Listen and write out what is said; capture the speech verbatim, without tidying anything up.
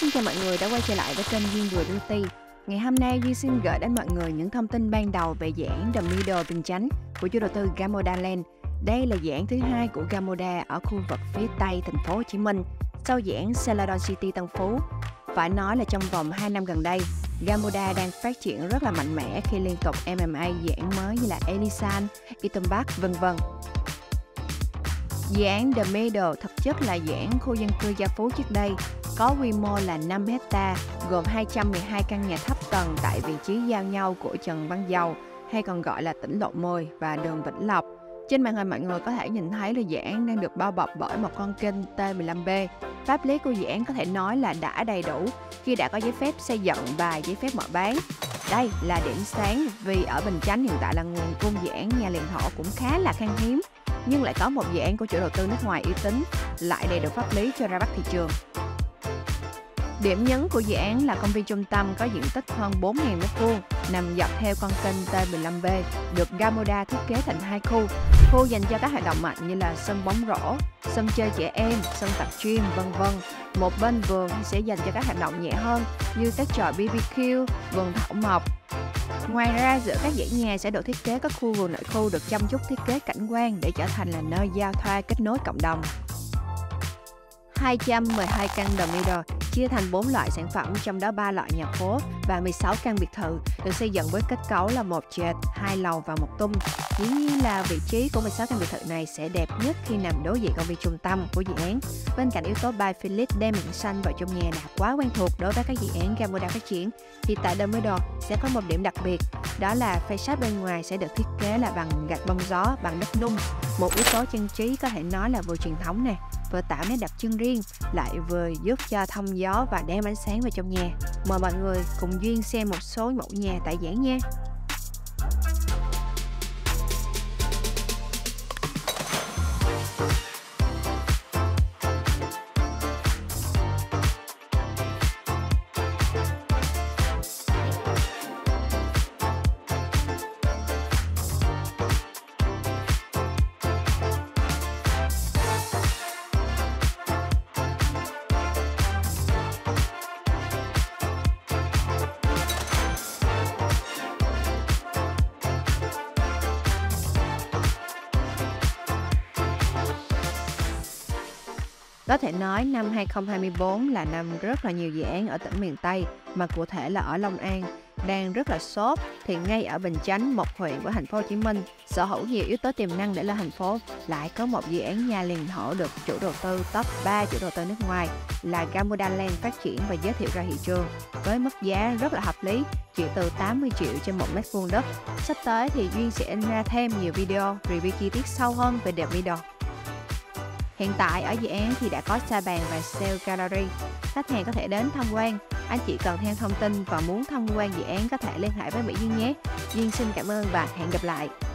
xin chào mọi người đã quay trở lại với kênh Duyên Người Beauty. Ngày hôm nay Duyên xin gửi đến mọi người những thông tin ban đầu về dự án The Middle Bình Chánh của chủ đầu tư Gamoda Land. Đây là dự án thứ hai của Gamoda ở khu vực phía Tây thành phố Hồ Chí Minh, sau dự án Celadon City Tân Phú. Phải nói là trong vòng hai năm gần đây, Gamoda đang phát triển rất là mạnh mẽ khi liên tục em em a dự án mới như là Elisan, Eaton Park, vân vân. Dự án The Middle thực chất là dự án khu dân cư Gia Phú trước đây, có quy mô là năm hecta, gồm hai trăm mười hai căn nhà thấp tầng tại vị trí giao nhau của Trần Văn Dầu, hay còn gọi là tỉnh Lộ mười và đường Vĩnh Lộc. Trên màn hình mọi người có thể nhìn thấy là dự án đang được bao bọc bởi một con kênh T mười lăm B. Pháp lý của dự án có thể nói là đã đầy đủ khi đã có giấy phép xây dựng và giấy phép mở bán. Đây là điểm sáng vì ở Bình Chánh hiện tại là nguồn cung dự án nhà liền thổ cũng khá là khan hiếm, nhưng lại có một dự án của chủ đầu tư nước ngoài uy tín lại đầy đủ pháp lý cho ra bắt thị trường. Điểm nhấn của dự án là công viên trung tâm có diện tích hơn bốn nghìn mét vuông, nằm dọc theo con kênh T mười lăm B, được Gamoda thiết kế thành hai khu. Khu dành cho các hoạt động mạnh như là sân bóng rổ, sân chơi trẻ em, sân tập gym, vân vân. Một bên vườn sẽ dành cho các hoạt động nhẹ hơn như các trò bê bê kiu, vườn thảo mộc. Ngoài ra, giữa các dãy nhà sẽ được thiết kế các khu vườn nội khu được chăm chút thiết kế cảnh quan để trở thành là nơi giao thoa kết nối cộng đồng. hai trăm mười hai căn The Middle chia thành bốn loại sản phẩm, trong đó ba loại nhà phố và mười sáu căn biệt thự được xây dựng với kết cấu là một trệt, hai lầu và một tung. Dĩ nhiên là vị trí của mười sáu căn biệt thự này sẽ đẹp nhất khi nằm đối diện công viên trung tâm của dự án. Bên cạnh yếu tố by Philips đem mảng xanh vào trong nhà đã quá quen thuộc đối với các dự án Gamoda phát triển, thì tại The Middle sẽ có một điểm đặc biệt, đó là facade bên ngoài sẽ được thiết kế là bằng gạch bông gió, bằng đất nung. Một yếu tố trang trí có thể nói là vừa truyền thống nè, vừa tạo nét đặc trưng riêng, lại vừa giúp cho thông gió và đem ánh sáng vào trong nhà. Mời mọi người cùng Duyên xem một số mẫu nhà tại dự án nha. Có thể nói năm hai không hai tư là năm rất là nhiều dự án ở tỉnh miền Tây, mà cụ thể là ở Long An đang rất là sốt. Thì ngay ở Bình Chánh, một huyện của thành phố Hồ Chí Minh sở hữu nhiều yếu tố tiềm năng để lên thành phố, lại có một dự án nhà liền thổ được chủ đầu tư top ba chủ đầu tư nước ngoài là Gamoda Land phát triển và giới thiệu ra thị trường với mức giá rất là hợp lý, chỉ từ tám mươi triệu trên một mét vuông đất. Sắp tới thì Duyên sẽ ra thêm nhiều video review chi tiết sâu hơn về The Middle. Hiện tại ở dự án thì đã có sa bàn và sale gallery. Khách hàng có thể đến tham quan. Anh chị cần thêm thông tin và muốn tham quan dự án có thể liên hệ với Mỹ Duyên nhé. Duyên xin cảm ơn và hẹn gặp lại.